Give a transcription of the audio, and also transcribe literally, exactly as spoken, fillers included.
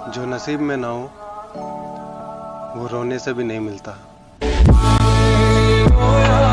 जो नसीब में ना हो वो रोने से भी नहीं मिलता।